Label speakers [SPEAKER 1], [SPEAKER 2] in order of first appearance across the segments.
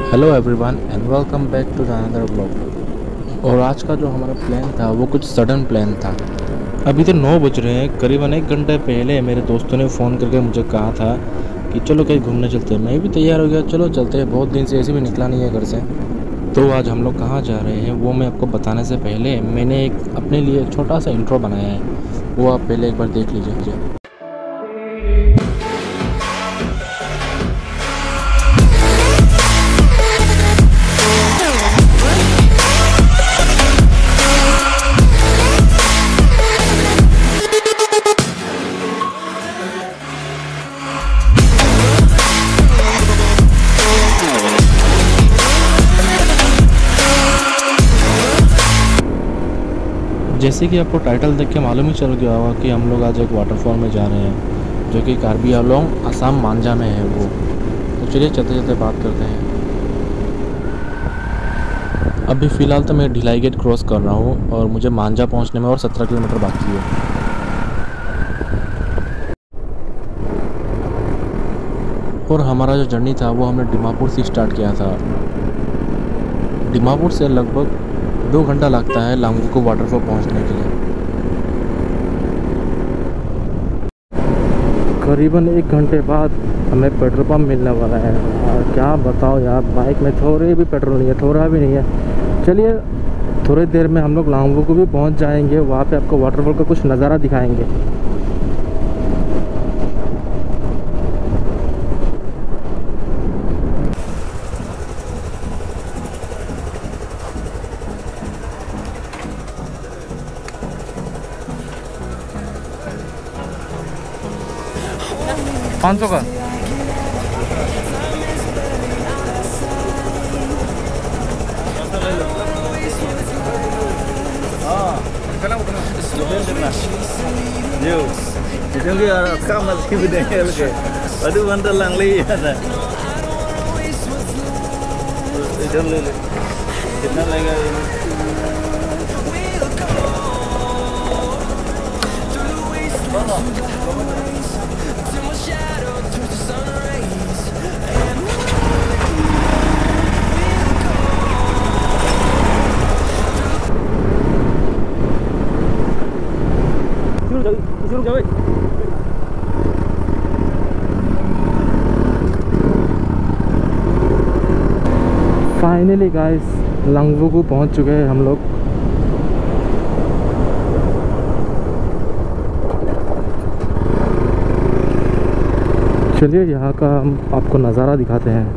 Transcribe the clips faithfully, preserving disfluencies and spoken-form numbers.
[SPEAKER 1] Hello everyone and welcome back to the another blog. और आज का जो हमारा प्लान था वो कुछ सडन प्लान था। अभी तो नौ बज रहे हैं, करीबन एक घंटे पहले मेरे दोस्तों ने फ़ोन करके मुझे कहा था कि चलो कहीं घूमने चलते हैं। मैं भी तैयार हो गया, चलो चलते हैं। बहुत दिन से ऐसे भी निकला नहीं है घर से। तो आज हम लोग कहाँ जा रहे हैं वो मैं आपको बताने से पहले मैंने एक अपने लिए छोटा सा इंट्रो बनाया है, वो आप पहले एक बार देख लीजिए। जैसे कि आपको टाइटल देख के मालूम ही चल गया होगा कि हम लोग आज एक वाटरफॉल में जा रहे हैं जो कि कार्बी आंगलोंग असम मांजा में है वो। तो चलिए चलते चलते बात करते हैं। अभी फ़िलहाल तो मैं ढिलाई गेट क्रॉस कर रहा हूँ और मुझे मांजा पहुँचने में और सत्रह किलोमीटर बाकी है। और हमारा जो जर्नी था वो हमने डिमापुर से स्टार्ट किया था। डिमापुर से लगभग दो घंटा लगता है लांगवोकू वाटरफॉल पहुंचने के लिए। करीबन एक घंटे बाद हमें पेट्रोल पंप मिलने वाला है। और क्या बताओ यार, बाइक में थोड़े भी पेट्रोल नहीं है, थोड़ा भी नहीं है। चलिए थोड़ी देर में हम लोग लांगवोकू भी पहुंच जाएंगे, वहाँ पे आपको वाटरफॉल का कुछ नज़ारा दिखाएंगे। पाँच सौ का
[SPEAKER 2] कितना लगेगा?
[SPEAKER 1] फाइनली गाइस लांगवोकू पहुंच चुके हैं हम लोग। चलिए यहाँ का हम आपको नज़ारा दिखाते हैं।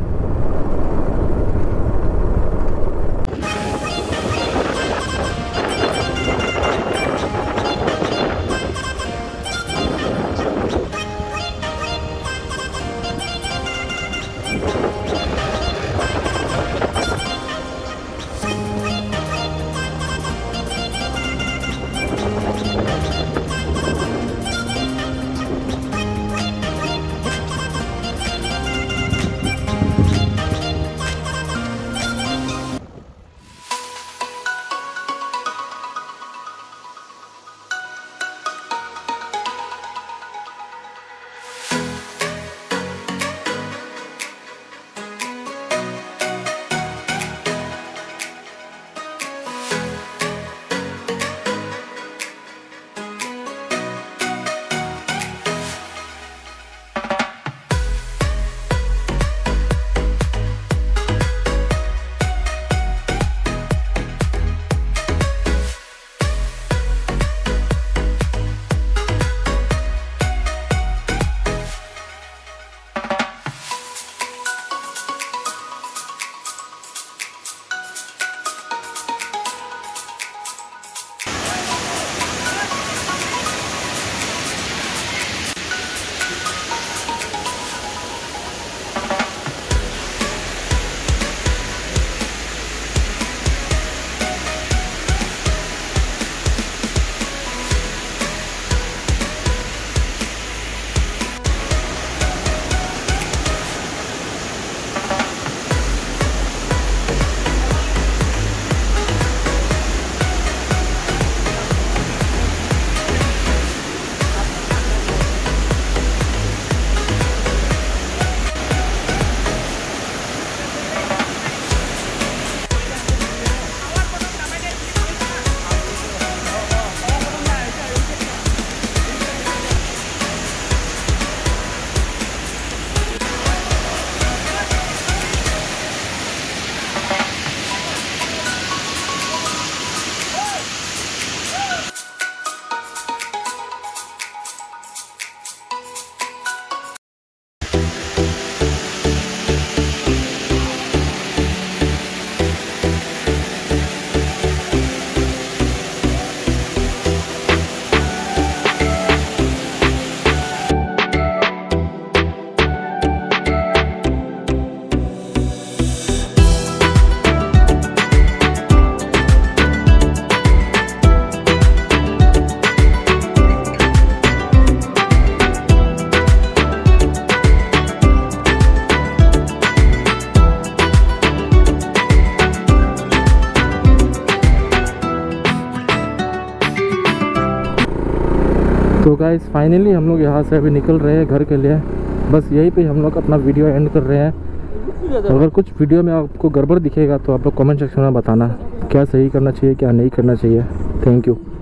[SPEAKER 1] तो गाइस फाइनली हम लोग यहाँ से अभी निकल रहे हैं घर के लिए। बस यहीं पे हम लोग अपना वीडियो एंड कर रहे हैं। अगर कुछ वीडियो में आपको गड़बड़ दिखेगा तो आप लोग कमेंट सेक्शन में बताना क्या सही करना चाहिए क्या नहीं करना चाहिए। Thank you.